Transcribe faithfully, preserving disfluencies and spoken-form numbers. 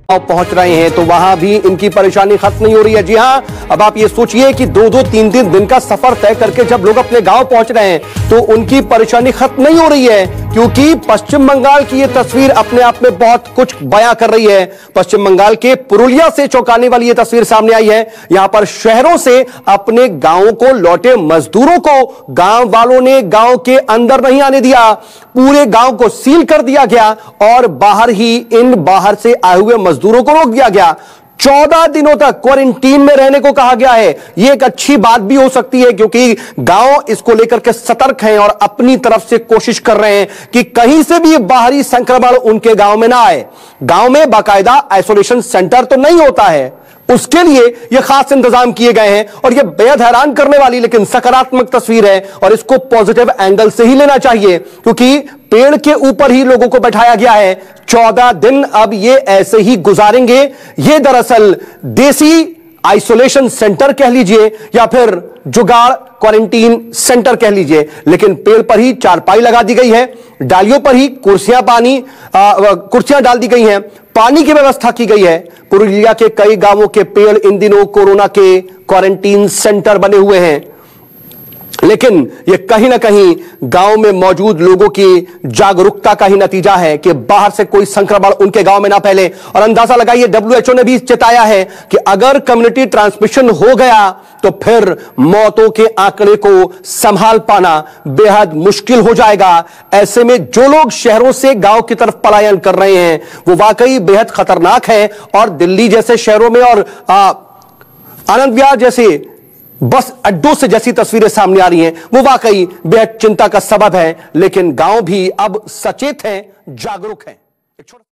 पहुंच रहे हैं तो वहां भी इनकी परेशानी खत्म नहीं हो रही है। जी हां, अब आप ये सोचिए कि दो दो तीन तीन दिन का सफर तय करके जब लोग अपने गांव पहुंच रहे हैं तो उनकी परेशानी खत्म नहीं हो रही है, क्योंकि पश्चिम बंगाल की ये तस्वीर अपने आप में बहुत कुछ बयां कर रही है। पश्चिम बंगाल के पुरुलिया से चौंकाने वाली ये तस्वीर सामने आई है। यहां पर शहरों से अपने गांवों को लौटे मजदूरों को गांव वालों ने गांव के अंदर नहीं आने दिया, पूरे गांव को सील कर दिया गया और बाहर ही इन बाहर से आए हुए मजदूरों को रोक दिया गया। चौदह दिनों तक क्वारंटीन में रहने को कहा गया है। यह एक अच्छी बात भी हो सकती है, क्योंकि गांव इसको लेकर के सतर्क हैं और अपनी तरफ से कोशिश कर रहे हैं कि कहीं से भी बाहरी संक्रमण उनके गांव में ना आए। गांव में बाकायदा आइसोलेशन सेंटर तो नहीं होता है, उसके लिए यह खास इंतजाम किए गए हैं और यह बेहद हैरान करने वाली लेकिन सकारात्मक तस्वीर है और इसको पॉजिटिव एंगल से ही लेना चाहिए, क्योंकि पेड़ के ऊपर ही लोगों को बैठाया गया है। चौदह दिन अब ये ऐसे ही गुजारेंगे। ये दरअसल देसी आइसोलेशन सेंटर कह लीजिए या फिर जुगाड़ क्वारंटीन सेंटर कह लीजिए, लेकिन पेड़ पर ही चारपाई लगा दी गई है, डालियों पर ही कुर्सियां पानी कुर्सियां डाल दी गई हैं, पानी की व्यवस्था की गई है। पुरुलिया के कई गांवों के पेड़ इन दिनों कोरोना के क्वारंटीन सेंटर बने हुए हैं, लेकिन यह कहीं ना कहीं गांव में मौजूद लोगों की जागरूकता का ही नतीजा है कि बाहर से कोई संक्रमण उनके गांव में ना फैले। और अंदाजा लगाइए, डब्ल्यू एच ओ ने भी चेताया है कि अगर कम्युनिटी ट्रांसमिशन हो गया तो फिर मौतों के आंकड़े को संभाल पाना बेहद मुश्किल हो जाएगा। ऐसे में जो लोग शहरों से गांव की तरफ पलायन कर रहे हैं वो वाकई बेहद खतरनाक है और दिल्ली जैसे शहरों में और आनंद विहार जैसे बस अड्डों से जैसी तस्वीरें सामने आ रही हैं वो वाकई बेहद चिंता का सबब है। लेकिन गांव भी अब सचेत हैं, जागरूक हैं।